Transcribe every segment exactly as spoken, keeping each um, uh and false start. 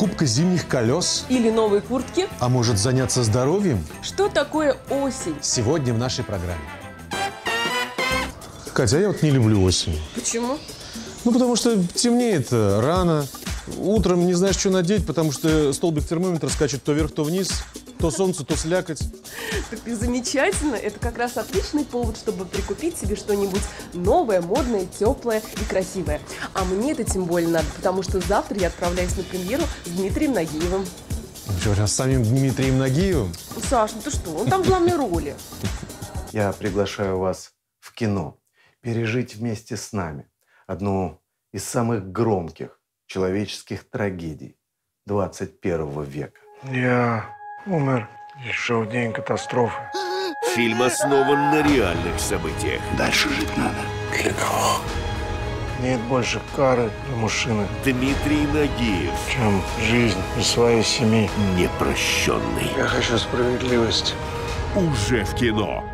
Покупка зимних колес. Или новые куртки. А может заняться здоровьем? Что такое осень? Сегодня в нашей программе. Катя, я вот не люблю осень. Почему? Ну, потому что темнеет рано. Утром не знаешь, что надеть, потому что столбик термометра скачет то вверх, то вниз. То солнце, то слякоть. Так и замечательно. Это как раз отличный повод, чтобы прикупить себе что-нибудь новое, модное, теплое и красивое. А мне это тем более надо, потому что завтра я отправляюсь на премьеру с Дмитрием Нагиевым. Что, с самим Дмитрием Нагиевым? Саш, ну ты что? Он там в главной роли. Я приглашаю вас в кино пережить вместе с нами одну из самых громких человеческих трагедий двадцать первого века. Я умер еще в день катастрофы. Фильм основан на реальных событиях. Дальше жить надо. Для кого? Нет больше кары для мужчины, Дмитрий Нагиев. чем жизнь без своей семьи. Непрощенный. Я хочу справедливости. Уже в кино.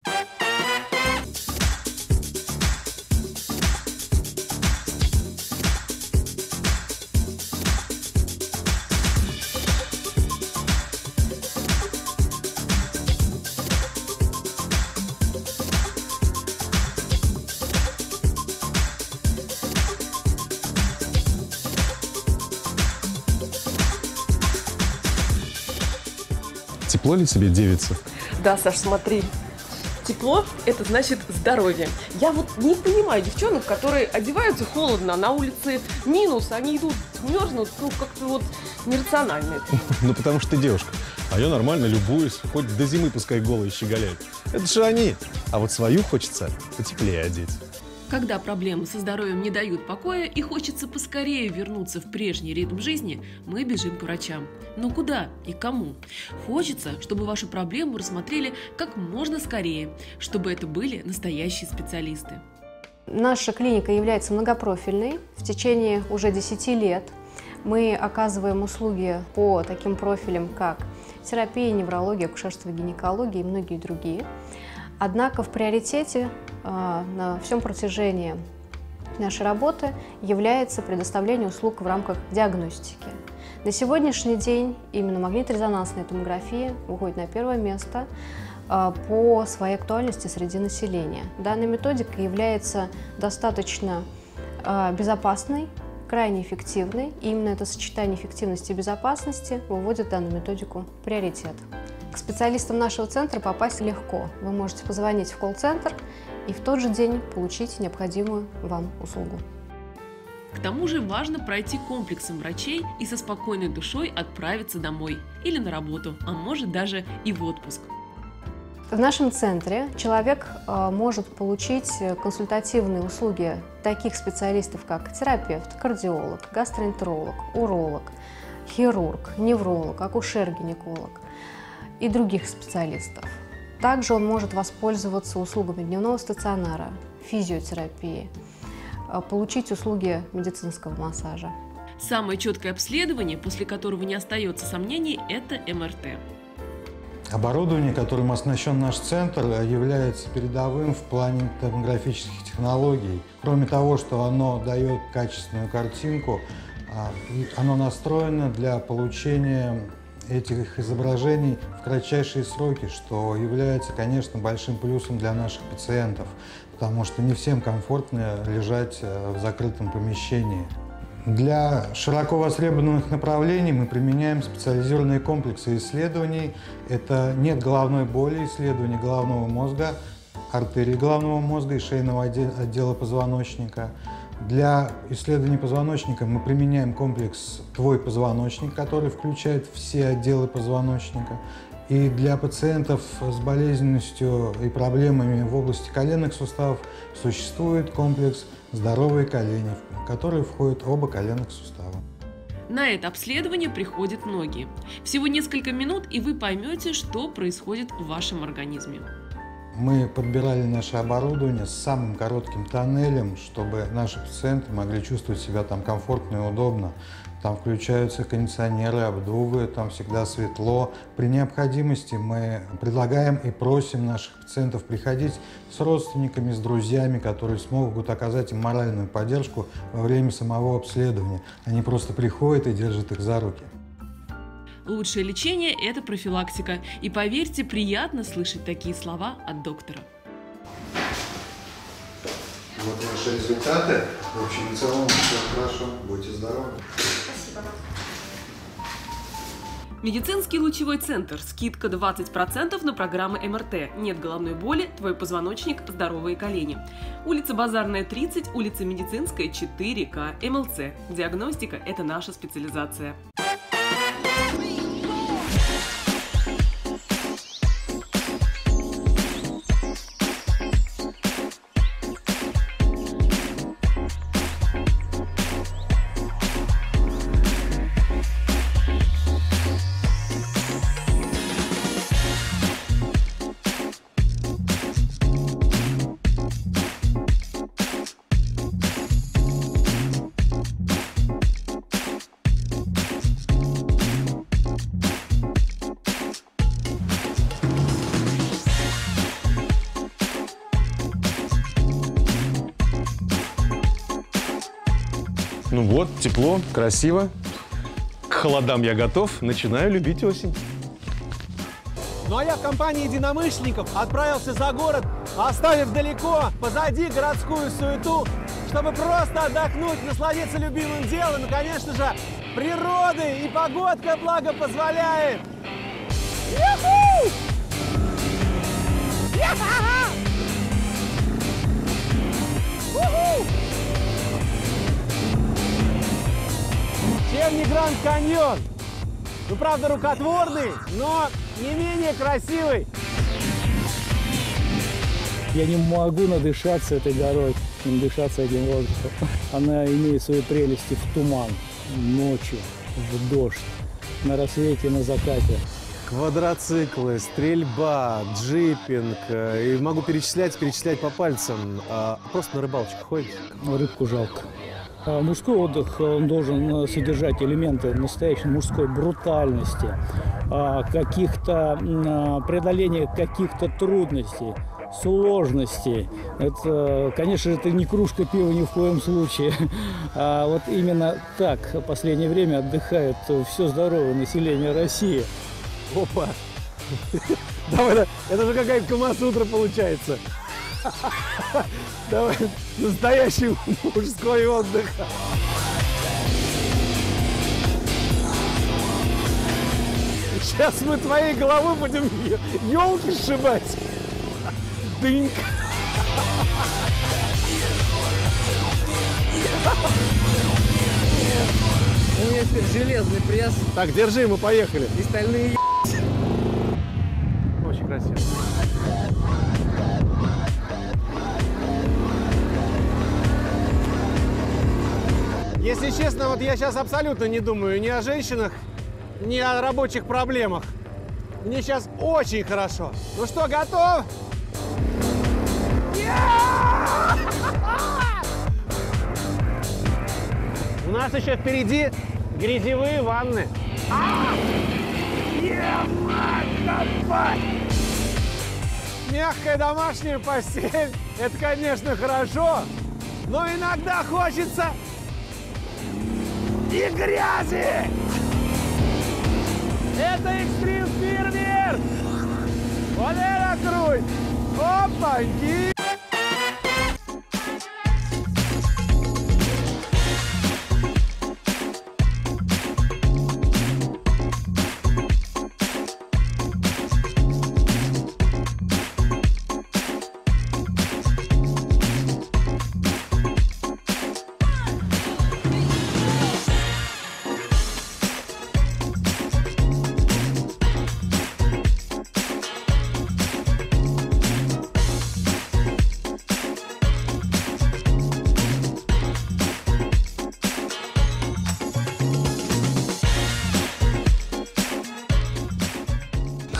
Тепло ли тебе, девица? Да, Саш, смотри. Тепло – это значит здоровье. Я вот не понимаю девчонок, которые одеваются холодно, на улице минус, они идут, мерзнут, ну, как-то вот нерационально это. Ну, потому что ты девушка. А я нормально любуюсь, хоть до зимы пускай голые щеголяют. Это же они. А вот свою хочется потеплее одеть. Когда проблемы со здоровьем не дают покоя и хочется поскорее вернуться в прежний ритм жизни, мы бежим к врачам. Но куда и кому? Хочется, чтобы вашу проблему рассмотрели как можно скорее, чтобы это были настоящие специалисты. Наша клиника является многопрофильной. В течение уже десяти лет мы оказываем услуги по таким профилям, как терапия, неврология, акушерство, гинекология и многие другие. Однако в приоритете э, на всем протяжении нашей работы является предоставление услуг в рамках диагностики. На сегодняшний день именно магнитно-резонансная томография выходит на первое место э, по своей актуальности среди населения. Данная методика является достаточно э, безопасной, крайне эффективной, и именно это сочетание эффективности и безопасности выводит данную методику в приоритет. К специалистам нашего центра попасть легко. Вы можете позвонить в колл-центр и в тот же день получить необходимую вам услугу. К тому же важно пройти комплексом врачей и со спокойной душой отправиться домой или на работу, а может даже и в отпуск. В нашем центре человек э, может получить консультативные услуги таких специалистов, как терапевт, кардиолог, гастроэнтеролог, уролог, хирург, невролог, акушер-гинеколог и других специалистов. Также он может воспользоваться услугами дневного стационара, физиотерапии, получить услуги медицинского массажа. Самое четкое обследование, после которого не остается сомнений, это эм эр тэ. Оборудование, которым оснащен наш центр, является передовым в плане томографических технологий. Кроме того, что оно дает качественную картинку, оно настроено для получения этих изображений в кратчайшие сроки, что является, конечно, большим плюсом для наших пациентов, потому что не всем комфортно лежать в закрытом помещении. Для широко востребованных направлений мы применяем специализированные комплексы исследований. Это нет головной боли, исследование головного мозга, артерий головного мозга и шейного отдела позвоночника. Для исследования позвоночника мы применяем комплекс «Твой позвоночник», который включает все отделы позвоночника. И для пациентов с болезненностью и проблемами в области коленных суставов существует комплекс «Здоровые колени», в который входят оба коленных сустава. На это обследование приходят многие. Всего несколько минут, и вы поймете, что происходит в вашем организме. Мы подбирали наше оборудование с самым коротким тоннелем, чтобы наши пациенты могли чувствовать себя там комфортно и удобно. там включаются кондиционеры, обдувы, там всегда светло. При необходимости мы предлагаем и просим наших пациентов приходить с родственниками, с друзьями, которые смогут оказать им моральную поддержку во время самого обследования. Они просто приходят и держат их за руки. Лучшее лечение – это профилактика. И поверьте, приятно слышать такие слова от доктора. Вот ваши результаты. В общем и целом все хорошо. Будьте здоровы. Спасибо. Медицинский лучевой центр. Скидка двадцать процентов на программы эм эр тэ. Нет головной боли, твой позвоночник, здоровые колени. Улица Базарная, тридцать, улица Медицинская, четыре ка, эм эл цэ. Диагностика – это наша специализация. Ну вот, тепло, красиво. К холодам я готов. Начинаю любить осень. Ну а я в компании единомышленников отправился за город, оставив далеко позади городскую суету, чтобы просто отдохнуть, насладиться любимым делом и, конечно же, природой, и погодка благо позволяет. Ю-ху! Я-ха-ха! У-ху! Чем не Гранд Каньон? Ну, правда, рукотворный, но не менее красивый. Я не могу надышаться этой горой, не надышаться этим воздухом. Она имеет свои прелести в туман, ночью, в дождь, на рассвете, на закате. Квадроциклы, стрельба, джипинг. И могу перечислять, перечислять по пальцам. А просто на рыбалочку ходите? Рыбку жалко. Мужской отдых, он должен содержать элементы настоящей мужской брутальности, каких-то преодоления каких-то трудностей, сложностей. Это, конечно же, это не кружка пива ни в коем случае. А вот именно так в последнее время отдыхает все здоровое население России. Опа! Давай, это же какая-то Камасутра получается. Давай, настоящий мужской отдых. Сейчас мы твоей головой будем елки сшибать. Дыньк. У меня теперь железный пресс. Так, держи, мы поехали. И стальные. Очень красиво. Если честно, вот я сейчас абсолютно не думаю ни о женщинах, ни о рабочих проблемах. Мне сейчас очень хорошо. Ну что, готов? У нас еще впереди грязевые ванны. Мягкая домашняя постель – это, конечно, хорошо, но иногда хочется и грязи! Это экстрим фейерверк! Вот это круть! Опаньки!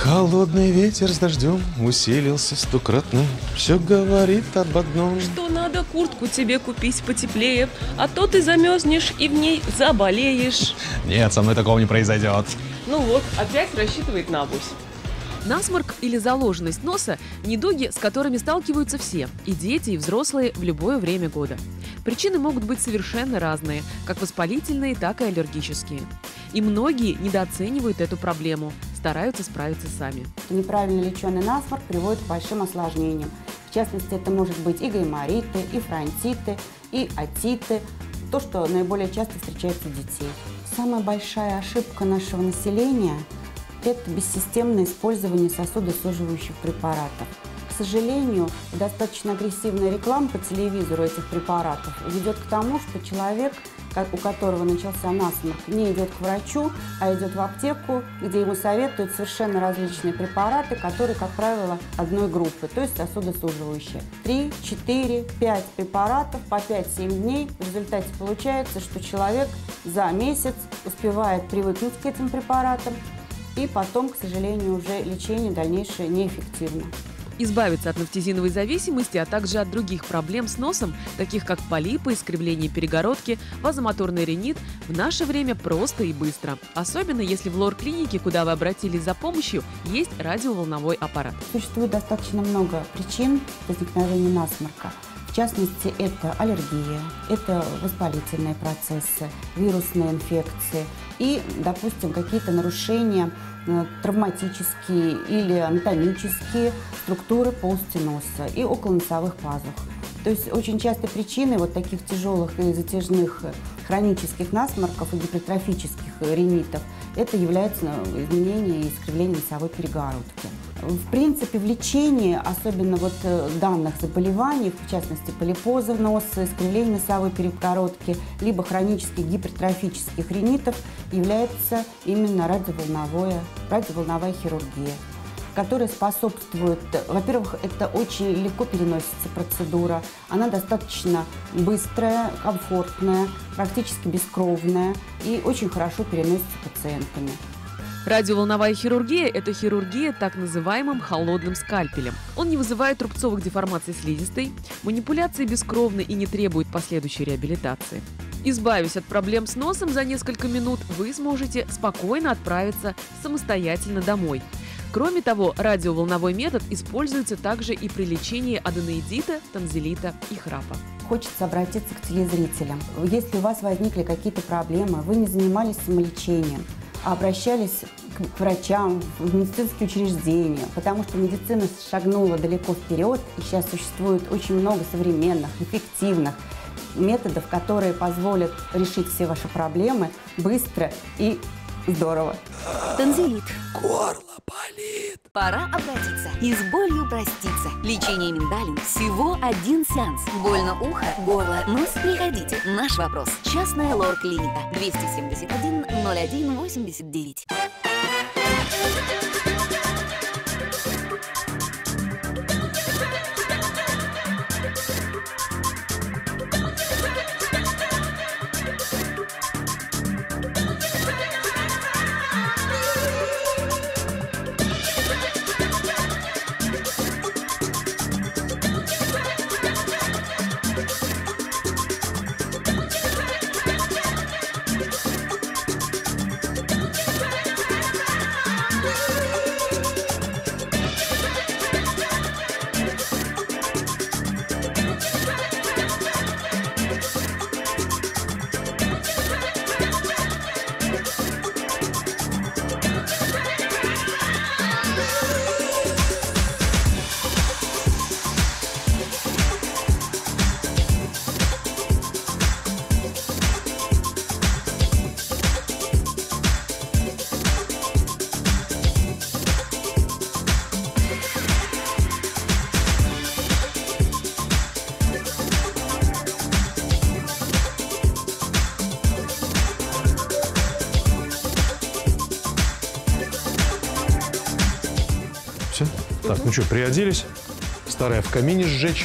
Холодный ветер с дождем усилился стократно. Все говорит об одном. Что надо куртку тебе купить потеплее, а то ты замерзнешь и в ней заболеешь. Нет, со мной такого не произойдет. Ну вот, опять рассчитывает на авось. Насморк или заложенность носа – недуги, с которыми сталкиваются все – и дети, и взрослые в любое время года. Причины могут быть совершенно разные, как воспалительные, так и аллергические. И многие недооценивают эту проблему, стараются справиться сами. Неправильно леченый насморк приводит к большим осложнениям. В частности, это может быть и гаймориты, и фронтиты, и отиты, то, что наиболее часто встречается у детей. Самая большая ошибка нашего населения – это бессистемное использование сосудосуживающих препаратов. К сожалению, достаточно агрессивная реклама по телевизору этих препаратов ведет к тому, что человек, у которого начался насморк, не идет к врачу, а идет в аптеку, где ему советуют совершенно различные препараты, которые, как правило, одной группы, то есть сосудосуживающие. Три, четыре, пять препаратов по пять-семь дней. В результате получается, что человек за месяц успевает привыкнуть к этим препаратам, и потом, к сожалению, уже лечение дальнейшее неэффективно. Избавиться от нафтизиновой зависимости, а также от других проблем с носом, таких как полипы, искривление перегородки, вазомоторный ринит, в наше время просто и быстро. Особенно если в лор-клинике, куда вы обратились за помощью, есть радиоволновой аппарат. Существует достаточно много причин возникновения насморка. В частности, это аллергия, это воспалительные процессы, вирусные инфекции и, допустим, какие-то нарушения травматические или анатомические структуры полости носа и околоносовых пазух. То есть очень часто причиной вот таких тяжелых и затяжных хронических насморков и гипертрофических ринитов это является изменение и искривление носовой перегородки. В принципе, в лечении, особенно вот данных заболеваний, в частности полипоза носа, искривление носовой перегородки, либо хронических гипертрофических ринитов, является именно радиоволновая, радиоволновая хирургия, которая способствует, во-первых, это очень легко переносится процедура, она достаточно быстрая, комфортная, практически бескровная и очень хорошо переносится пациентами. Радиоволновая хирургия – это хирургия так называемым холодным скальпелем. Он не вызывает рубцовых деформаций слизистой, манипуляции бескровны и не требует последующей реабилитации. Избавясь от проблем с носом за несколько минут, вы сможете спокойно отправиться самостоятельно домой. Кроме того, радиоволновой метод используется также и при лечении аденоидита, танзелита и храпа. Хочется обратиться к телезрителям. Если у вас возникли какие-то проблемы, вы не занимались самолечением, а обращались к врачам, в медицинские учреждения, потому что медицина шагнула далеко вперед, и сейчас существует очень много современных, эффективных методов, которые позволят решить все ваши проблемы быстро и здорово. Танзелит. Горло болит. Пора обратиться и с болью проститься. Лечение миндалин всего один сеанс. Больно ухо, горло, нос? Приходите. Наш вопрос. Частная лор-клиника. двести семьдесят один ноль один восемьдесят девять. Все? Так, ну что, приоделись? Старое в камине сжечь.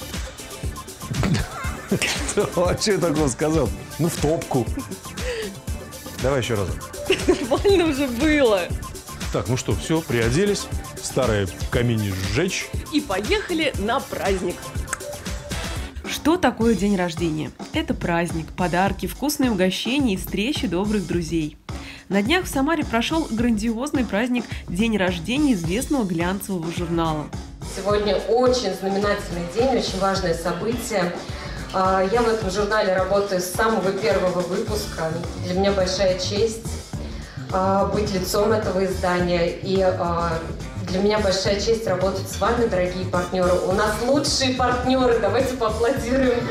А что я такого сказал? Ну, в топку. Давай еще разок. Нормально уже было. Так, ну что, все, приоделись. Старое в камине сжечь. И поехали на праздник. Что такое день рождения? Это праздник, подарки, вкусные угощения и встречи добрых друзей. На днях в Самаре прошел грандиозный праздник День рождения известного глянцевого журнала. Сегодня очень знаменательный день, очень важное событие. Я в этом журнале работаю с самого первого выпуска. Для меня большая честь быть лицом этого издания. И для меня большая честь работать с вами, дорогие партнеры. У нас лучшие партнеры. Давайте поаплодируем.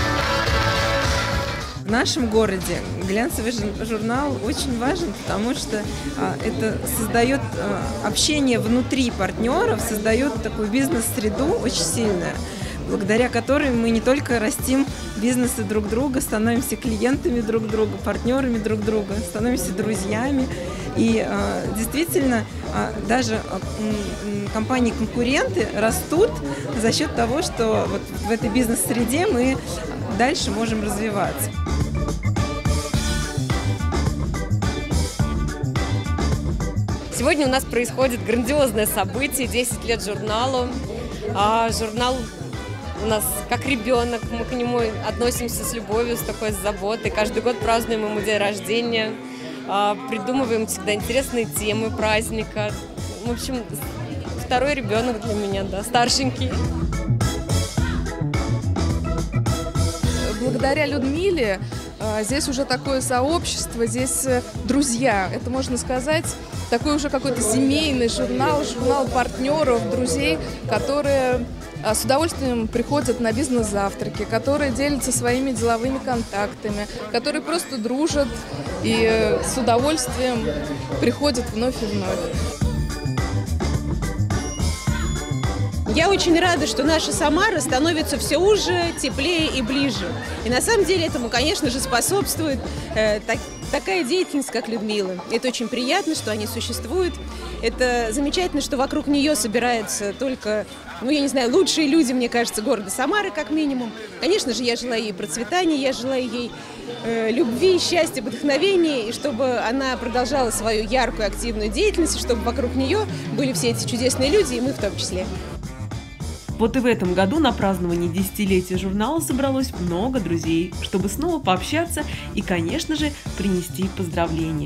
В нашем городе глянцевый журнал очень важен, потому что а, это создает а, общение внутри партнеров, создает такую бизнес-среду очень сильную, благодаря которой мы не только растим бизнесы друг друга, становимся клиентами друг друга, партнерами друг друга, становимся друзьями. И а, действительно, а, даже а, компании-конкуренты растут за счет того, что вот в этой бизнес-среде мы дальше можем развиваться. Сегодня у нас происходит грандиозное событие, десять лет журналу. А, журнал у нас как ребенок, мы к нему относимся с любовью, с такой с заботой. Каждый год празднуем ему день рождения, а, придумываем всегда интересные темы праздника. В общем, второй ребенок для меня, да, старшенький. Благодаря Людмиле здесь уже такое сообщество, здесь друзья. Это, можно сказать, такой уже какой-то семейный журнал, журнал партнеров, друзей, которые с удовольствием приходят на бизнес-завтраки, которые делятся своими деловыми контактами, которые просто дружат и с удовольствием приходят вновь и вновь. Я очень рада, что наша Самара становится все уже, теплее и ближе. И на самом деле этому, конечно же, способствует э, так, такая деятельность, как Людмила. Это очень приятно, что они существуют. Это замечательно, что вокруг нее собираются только, ну, я не знаю, лучшие люди, мне кажется, города Самары, как минимум. Конечно же, я желаю ей процветания, я желаю ей э, любви, счастья, вдохновения, и чтобы она продолжала свою яркую, активную деятельность, и чтобы вокруг нее были все эти чудесные люди, и мы в том числе. Вот и в этом году на праздновании десятилетия журнала собралось много друзей, чтобы снова пообщаться и, конечно же, принести поздравления.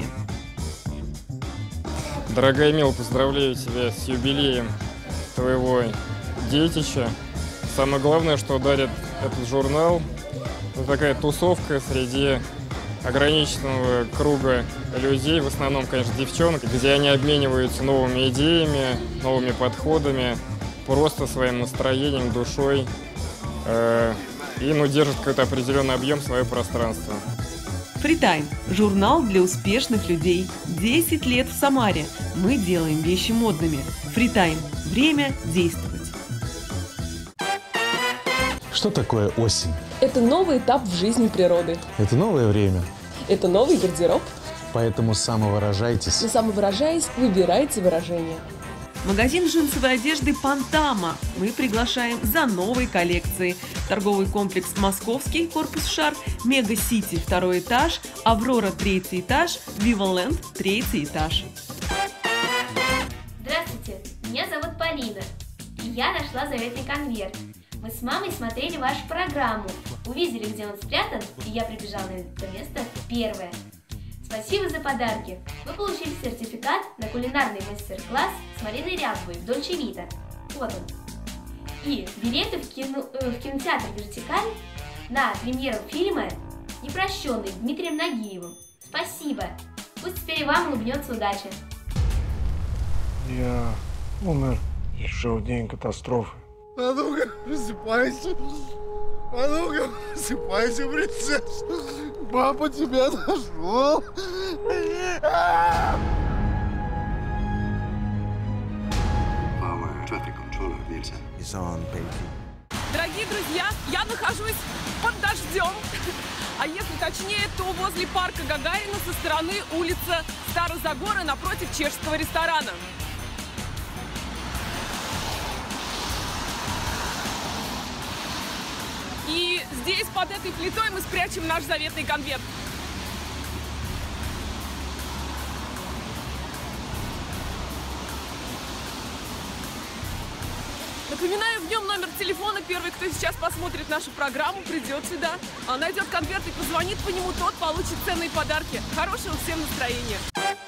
Дорогая Мила, поздравляю тебя с юбилеем твоего детища. Самое главное, что дарит этот журнал, это такая тусовка среди ограниченного круга людей, в основном, конечно, девчонок, где они обмениваются новыми идеями, новыми подходами, просто своим настроением, душой, э, и ну, держит какой-то определенный объем, свое пространство. Фритайм – журнал для успешных людей. десять лет в Самаре. Мы делаем вещи модными. Фритайм – время действовать. Что такое осень? Это новый этап в жизни природы. Это новое время. Это новый гардероб. Поэтому самовыражайтесь. И самовыражаясь, выбирайте выражение. Магазин джинсовой одежды «Пантама». Мы приглашаем за новой коллекцией. Торговый комплекс «Московский», корпус «Шар», «Мега-Сити», второй этаж, «Аврора», третий этаж, «Виваленд», третий этаж. Здравствуйте, меня зовут Полина, и я нашла заветный конверт. Мы с мамой смотрели вашу программу, увидели, где он спрятан, и я прибежала на это место первая. Спасибо за подарки! Вы получили сертификат на кулинарный мастер-класс с Мариной Рябовой в Дольче Вита. Вот он. И билеты в, кино, э, в кинотеатр «Вертикаль» на премьеру фильма «Непрощенный» Дмитрием Нагиевым. Спасибо! Пусть теперь и вам улыбнется удача. Я умер еще в день катастрофы. А ну-ка, просыпайся. А ну-ка, просыпайся, принцесса. Папа тебя нашел. Дорогие друзья, я нахожусь под дождем. А если точнее, то возле парка Гагарина со стороны улицы Старозагора напротив чешского ресторана. И здесь, под этой плитой, мы спрячем наш заветный конверт. Напоминаю, в нем номер телефона. Первый, кто сейчас посмотрит нашу программу, придет сюда, а найдет конверт и позвонит по нему, тот получит ценные подарки. Хорошего всем настроения.